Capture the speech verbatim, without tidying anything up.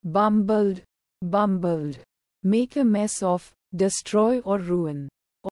Bumbled, bumbled. Make a mess of, destroy or ruin.